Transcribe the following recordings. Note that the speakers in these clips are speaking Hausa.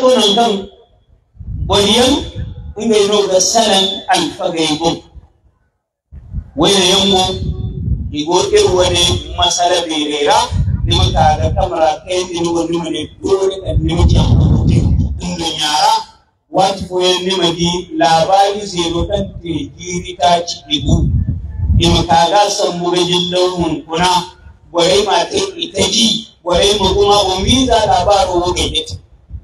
to nan kan boliyan inga ino ga salan alfagaibo wani yango igo irwane masala berera ni maka ga kamera kai ni go ni mane dole kan ni mu kyan inda yara wati ko ni magi labari zero kan te giri ta ci igu ni maka ga san mu ga jillon kuna gore ma te itaji gore mu kuma umida labaro wo ga ita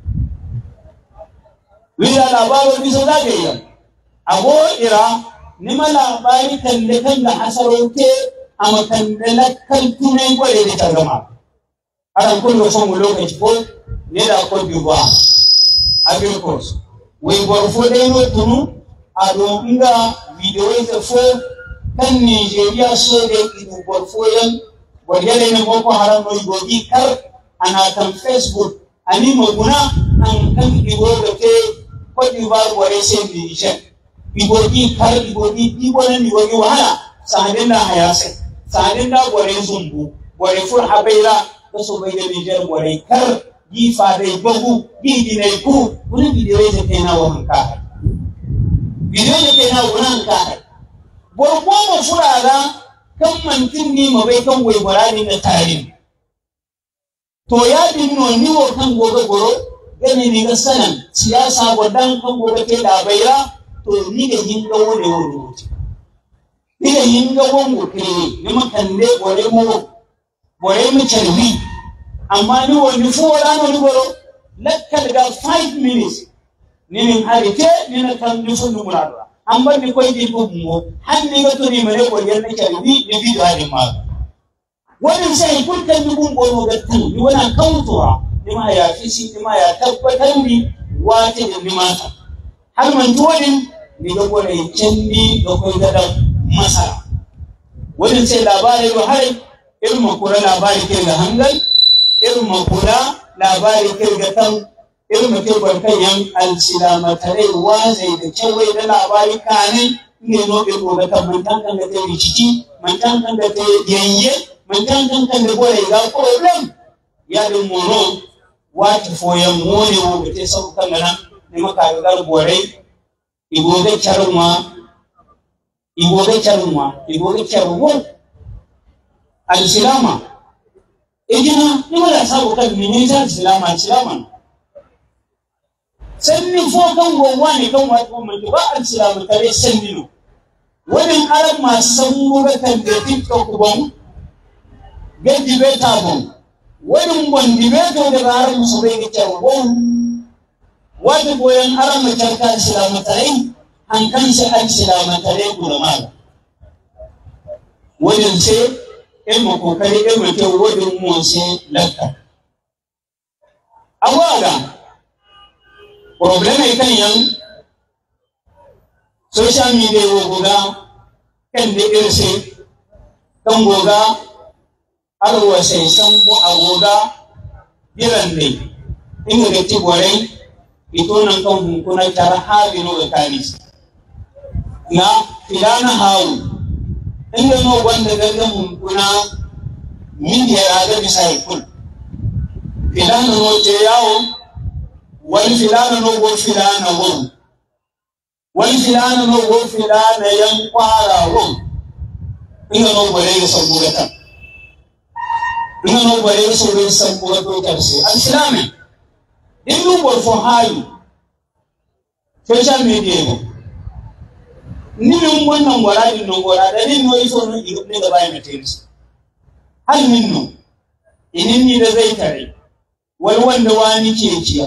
wida labaro biso da ga yan ago ira ni ma labari kan da hasarote amma kan da tunai gore da ta gama aran kullu son lokaci ko ne da ko biwa abin course we borfo dai no tunu ado inga video ita fo kan Nigeria so da idu borfo yan wajele ne boko haram no igogi kar ana kan Facebook ani maguna an kan igo da ke ko biwa gore sai bi she igogi kar igogi ibona ni igogi wahala sadin da hayase sadin da gore zumbu gore fur habaira so bai da Niger gore kar gi fa dai bagu gi dinai ku wani bidiyo ya kai na wannan ka bidiyo ya kai na wannan ka borbo mo furara kan mantin ni mabai kan goyi barani na tarin to ya dinno ni wo kan goga goro gane ni ga sanan siyasa wadan kan goga ke da baira to ni ga yin ga wone wone ni ga yin ga wongo ke ni makan ne gore mu charwi amma ni woni fora no ni goro lakkal ga 5 minutes ni harite ni na kan ni fundu murado amma ni koy di mo hanni ga to ni mare ko yan charwi ni video hadi ma wannan sai kun kan ni gun goro ga tu ni wannan kautuwa ni ma ya fisi ni ma ya tabbatar ni wace ni ma har man tuwadin ni ga gore canni ga koy ga masara wannan sai labarai ba har irin makura labari ke ga hangal irin makura labari ke ga kan irin mutum kan yan alsilamatare wazai da kewai da labari kanin ne no irin ga kan mantan kan da ta rikici mantan kan da ta yanye mantan kan da gore ga problem ya din mono wati foyan mone wo ga te sau kan nan ne maka ga gore igoga charuma al-silama ejina ni wala sabu kan ni ta silama sanni fo kan wani kan wato mun ba al-silama tare sanni no wannan arab ma san mu ga kan da tiktok bon gadi beta bon wannan bon di beto da arab su bai ga cewa bon wani boyan arab ma tarka al-silama tare an kansa al-silama tare gurama wannan sai emo kokari emo ke wodin mu sai lakka awaga problem kan yan social media wo goga kan de irse kan goga arwa sai sambo agoga biran dai inga ga tibore ito nan kan hunkuna tara habi no ga kanis na filana hawu inda no wanda gaga hunkuna min ya ga misai kun filana no te yawo wal filana no go filana wo wal filana no go filana yan kwara wo inda no bare ga sabugata inda no bare ga sabugata tarsi al-islami indu bor fo hayu social media ne ni min wannan gwaradi non gora da ni no iso no ne ga bayan tenis hal minno inin ni da zai tare wal wanda wani ke ciya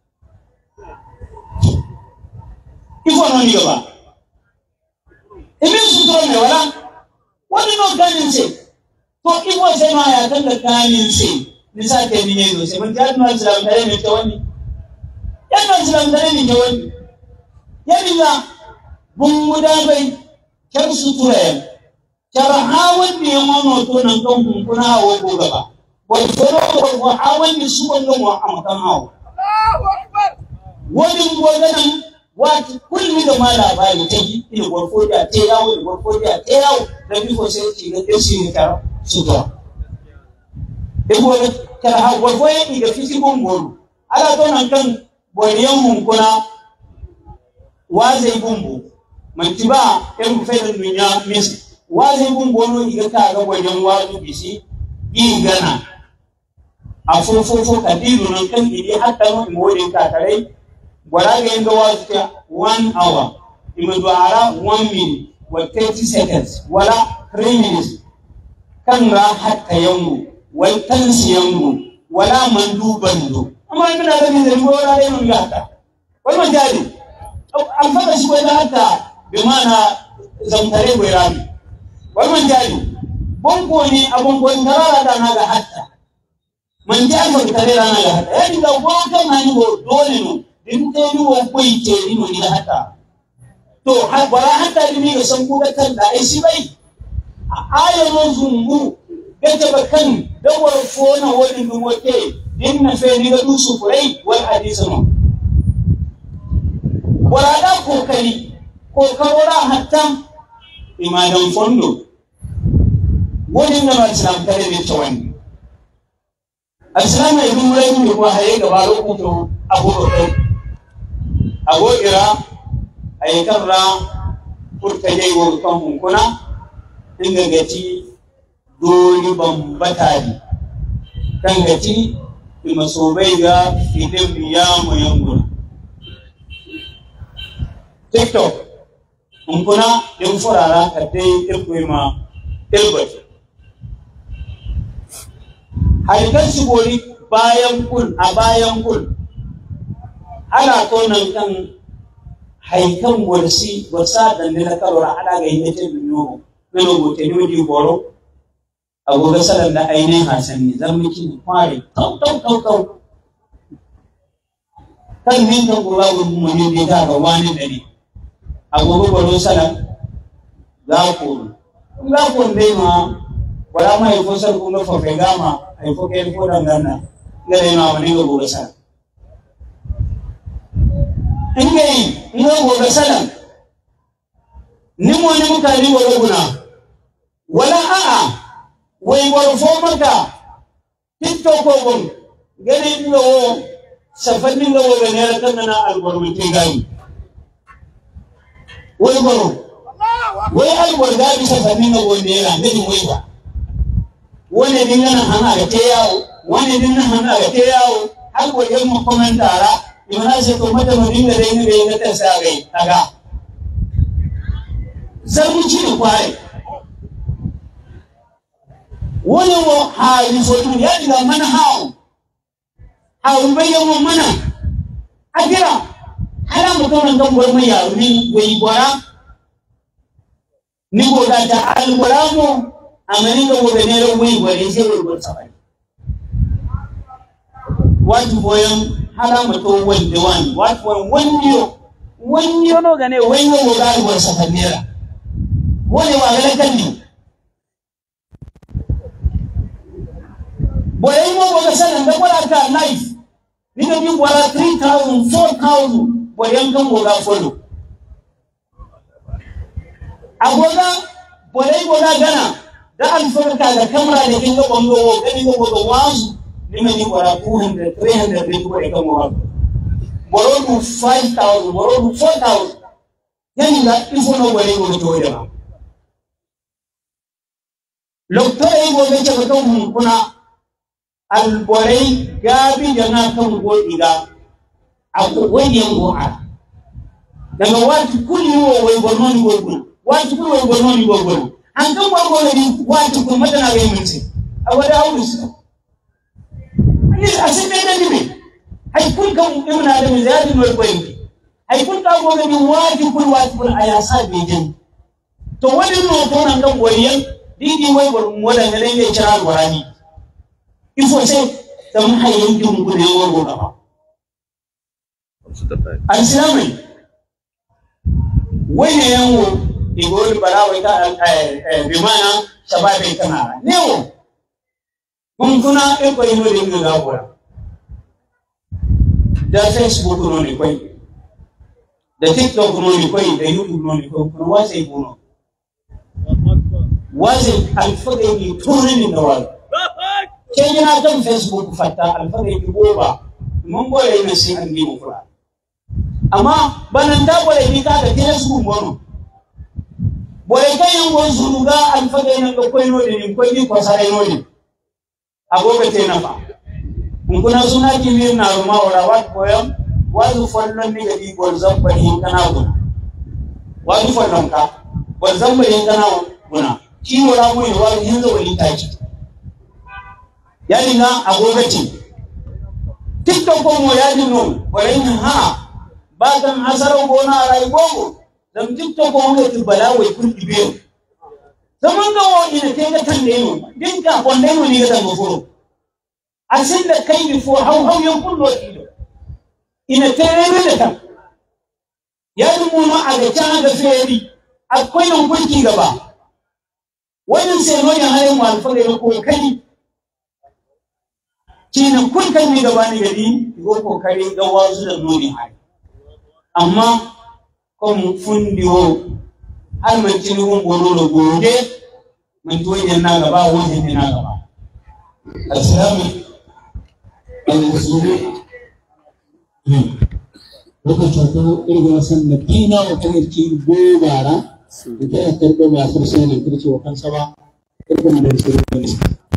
ifo no ni ba imin su to me wala wani no ganin ce to ifo sai ma ya kan da ganin ce ni sa ke ni ne sai mun ta tuna Islam tare ne ta wani yana Islam tare ne ta wani yana bun guda bai kar su tura kar hawan ne wano to nan kan kuna hawo ko gaba wai foro ko hawan ne su wannan wa amkan hawo Allahu akbar wani goganan wati kulli da mala bai ta yi ne gorfo da te yawo da gorfo da te yawo da bi ko sai ki ga shi ta su to e go kar hawo gorfo yi ga fisi bon goro ala to nan kan boriyan hunkuna wazai bumbu mantiba en fayda dunya mis wazai bumbu no iga ka ga boriyan wazu bisi gana a fofofo kadiru nan kan idi hatta no modin ka tare gwara ga inga wazu ta 1 hour imduara 1 minute wa 30 seconds wala 3 minutes kan ra hatta yangu wal tansi yangu wala mandubandu amma ina da ni da gora dai mun gata wannan jari alfaka shi wai da haka bi mana zamtare goirami wannan jari bonko ne abon gon tarara da na ga hatta man ja mun tare rana ga hatta yayin da gonka mani go dole no din dai ni wo koi ce ni no ni hatta to har bara hatta ni ga san ku kan da ai shi bai ayo zungu gata bakan dawar fona wani dumoke dinna fe ni ga dusu furai wal hadisano wala da kokari ko kawara hatta imadan fondo wani na ba islam tare da tawani al-islam ibn walayn ko haye gaba lokuto abu ira ay karra kurtaje go kan hunkuna dinga gaci doli bambatari kan gaci masobai ga filin biyamu yanguna TikTok unkuna din furara kadai irkuima ilbati haikar shi gori bayan kul a bayan kul ana tonan kan haikan warsi wasa dan na karora ana ga yin ta duniyo nano gote ni wadi boro agoga salan da ainihin hasan ne zan miki kware kau kan min kan gura mun ne da ga wani dare agoga boro salan za ku dai ma wala mai ko sar ko fa gama ai ko ke ko dan ganna ngare ma wani ga gura salan ingai goga salan ni mo ni muka ni wala guna wala a'a wai warfo maka TikTok ko gon gari ni wo safanni ga wo ne kan na albarmati gani wai baro wai albarga bi safanni ga wo ne ran gani wai ba wani din nan hana ga te yawo wani din nan hana ga te yawo har ko yan mu komentara imana sai to mata mu dinga dai ne ga ta sa gai daga zarmu ci ne kware wani wa hali fotu ya diga mana hawo bayan mu mana akira hala mu kan kan gor mai yaro ni wai gwara ni go da ta alquramu amani ga gobe ne ran wai gware sai gor sabai watu boyan hala mu to wanda wani watu wani no gane wai go ga gor safanera wani wa galakan ni boye mo boga sanan da wala ka life ni ga bin wala 3000 4000 boye kan boga follow agoga boye boga gana da alfarka da kamera da kinga bongo gani go boga wasu ni me ni wala 200 300 bin boye kan mo boro 5000 boro 4000 yani da ifo no boye go to ya lokto e go be ta ko kuna alborai gabi jana kan godiga akwai yango a daga wati kulli wo wai gornoni goguna wati kulli wai gornoni goguna an kan gogona ni wati ko madana ga yimti awada hawusu ni asibe da dibe hay kun kan ibn adam zadi no koyi hay kun ka goga ni wati kulli aya sabe jin to wani no to nan kan goriyan didi wai gormu wadan ne ne kira alwarani il faut c'est tam hayyin dum ko ne woro ba al-islamai wayne yanwo igol barawa ta bi mana shababe kana newo kun kuna e ko ino de ga gora da Facebook no ni koy da TikTok no ni koy da YouTube no ni koy ko wase bono wase al-fagai ni tonin ni dawal Kenya kan Facebook fata alfare ki goba mun bore ne sai an gimo fura amma banan ta bore ni ka da tire su bono bore kai yan gon su ga an faga nan ga koino da ni ko ni ko sare no ni agobe te na fa kun kuna suna kimi na ruma ora wat boyam wadu fallon ni ga di gol zamba ni kana guna wadu fallon ka gol zamba ni kana guna ki wala mu ni wadu hinza wali taji yani na agobe te tiktok ko mo yadi no bore ni ha ba kan asaro gona rai gogo dam tiktok ko mo ti bala wai kun dibe zaman ga wo ina te ga tan ne no din ka konde no ni ga tan gofuro asin da kai bifo hau yan kullo ido ina te ne da tan yadi mu ma a ga tan ga feri akwai nan kunki gaba wannan sai no ya hayin mu alfare ko kai kina kun kan ni gaba ni gadi go kokari ga wazu da nuni hai amma kom fundiwo har man tini won bororo gode man to yin na gaba wajen ni na gaba assalamu alaikum lokacin ko irin wasan da kina wa kan ki gobara da ta karɓa masu sai ne kirce wa kansa ba kirkin da su